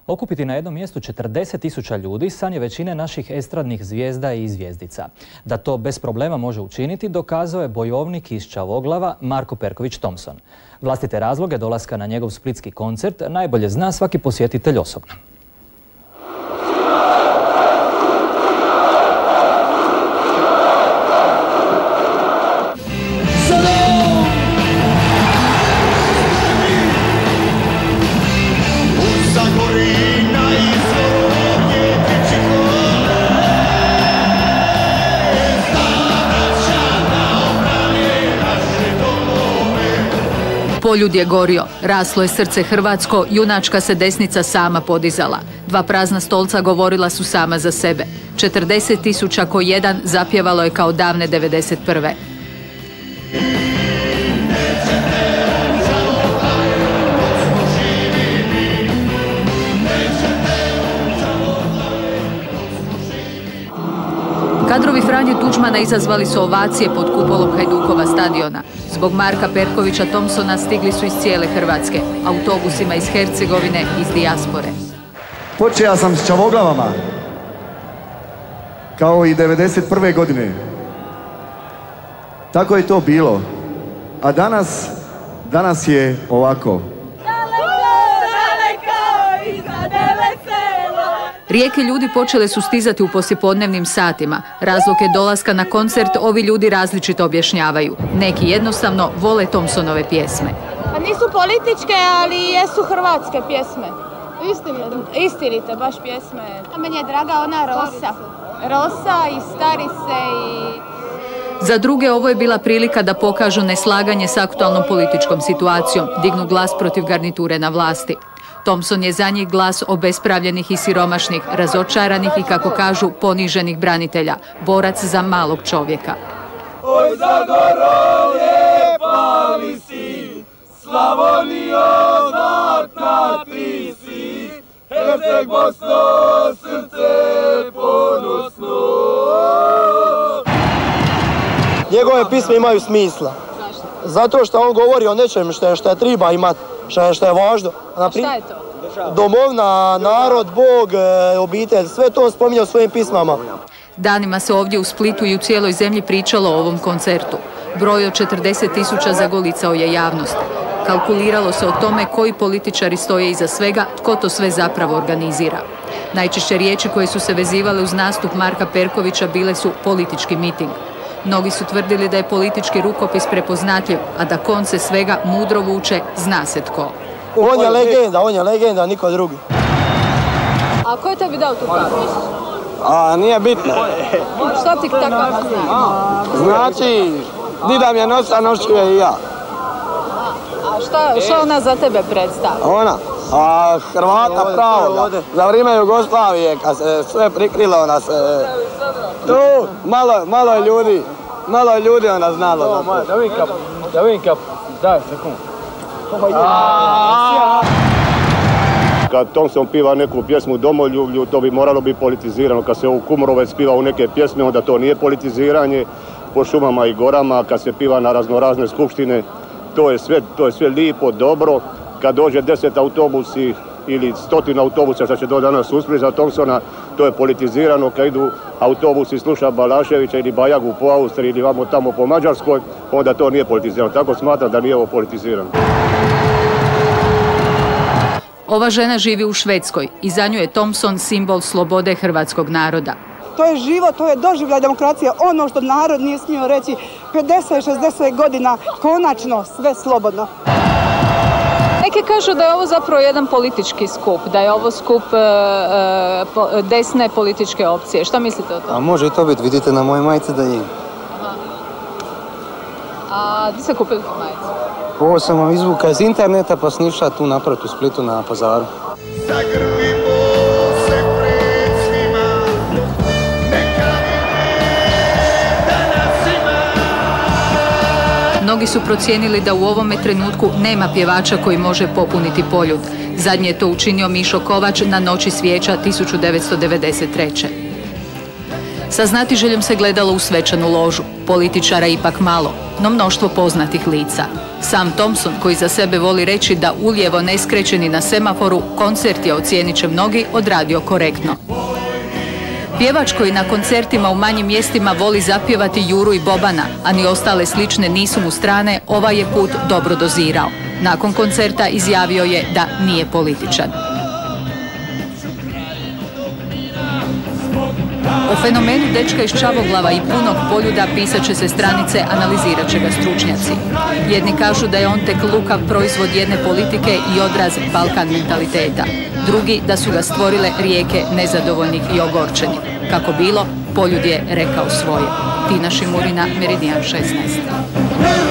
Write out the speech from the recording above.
Okupiti na jednom mjestu 40.000 ljudi san je većine naših estradnih zvijezda i zvijezdica. Da to bez problema može učiniti dokazao je bojovnik iz Čavoglava Marko Perković Thompson. Vlastite razloge dolaska na njegov splitski koncert najbolje zna svaki posjetitelj osobno. Poljud je gorio, raslo je srce hrvatsko, junačka se desnica sama podizala. Dva prazna stolca govorila su sama za sebe. 40.000 ko jedan zapjevalo je kao davne 91. Kadrovi Franje Tuđmana izazvali su ovacije pod kupolom Hajdukova stadiona. Zbog Marka Perkovića Thompsona stigli su iz cijele Hrvatske, autobusima iz Hercegovine, iz dijaspore. Počeo sam s Čavoglavama, kao i 91. godine. Tako je to bilo. A danas je ovako. Rijeke ljudi počele su stizati u poslijepodnevnim satima. Razloge dolaska na koncert ovi ljudi različito objašnjavaju. Neki jednostavno vole Thompsonove pjesme. Pa nisu političke, ali jesu hrvatske pjesme. Istinite, baš pjesme. Meni je draga ona Rosa. Rosa i Starise i... Za druge ovo je bila prilika da pokažu neslaganje s aktualnom političkom situacijom, dignu glas protiv garniture na vlasti. Thompson je za njih glas obespravljenih i siromašnih, razočaranih i, kako kažu, poniženih branitelja, borac za malog čovjeka. Oj, Zagoro, lijepa li si, Slavonijo, zlatna ti si, Herceg Bosno, srce ponosno. Njegove pisme imaju smisla. Zato što on govori o nečem što treba imati, što je važno. A šta je to? Domovina, narod, Bog, obitelj, sve to spominje u svojim pismama. Danima se ovdje u Splitu i u cijeloj zemlji pričalo o ovom koncertu. Broj od 40.000 zagolicao je javnost. Kalkuliralo se o tome koji političari stoje iza svega, tko to sve zapravo organizira. Najčešće riječi koje su se vezivale uz nastup Marka Perkovića bile su politički miting. Mnogi su tvrdili da je politički rukopis prepoznatljiv, a da konce svega mudro vuče zna se tko. On je legenda, niko drugi. A ko je tebi dao tu kartu? Nije bitno. Što ti ta karta znači? Znači, dida mi je nosa, nošću je i ja. A što ona za tebe predstavlja? Ona? Hrvata pravo, za vrijeme Jugoslavije, kad se sve prikrilo, ona se... Tu, malo je ljudi ona znalo. Da vidim kap, daj sekund. Kad Thompson piva neku pjesmu domoljublju, to bi moralo biti politizirano. Kad se u Kumorovec piva u neke pjesme, onda to nije politiziranje. Po šumama i gorama, kad se piva na raznorazne skupštine, to je sve lijepo, dobro. Kad dođe 10 autobusi ili 100 autobusa što će do danas uspjeti za Thompsona, to je politizirano. Kad idu autobusi sluša Balaševića ili Bajagu po Austriji ili vamo tamo po Mađarskoj, onda to nije politizirano. Tako smatram da nije ovo politizirano. Ova žena živi u Švedskoj i za nju je Thompson simbol slobode hrvatskog naroda. To je život, to je doživljaj demokracije, ono što narod nije smio reći 50-60 godina, konačno sve slobodno. Neki kažu da je ovo zapravo jedan politički skup, da je ovo skup desne političke opcije. Šta mislite o tome? A može i to biti, vidite na moje majice da je. A gdje ste kupili tu majicu? Ovo sam vam izvuka iz interneta pa sniša tu naprot u Splitu na Pazaru. Mnogi su procijenili da u ovome trenutku nema pjevača koji može popuniti Poljud. Zadnji je to učinio Mišo Kovač na Noći svijeća 1993. Sa znatiželjom se gledalo u svečanu ložu. Političara ipak malo, no mnoštvo poznatih lica. Sam Thompson, koji za sebe voli reći da ulijevo ne skreće ni na semaforu, koncert je, ocijenit će mnogi, odradio korektno. Pjevač koji na koncertima u manjim mjestima voli zapjevati Juru i Bobana, a ni ostale slične nisu mu strane, ovaj je put dobro dozirao. Nakon koncerta izjavio je da nije političan. O fenomenu dečka iz Čavoglava i punog Poljuda pisat će se stranice, analizirat će ga stručnjaci. Jedni kažu da je on tek lukav proizvod jedne politike i odraz Balkan mentaliteta. Drugi da su ga stvorile rijeke nezadovoljnih i ogorčenih. Kako bilo, Poljud je rekao svoje. Tina Šimurina, Meridian 16.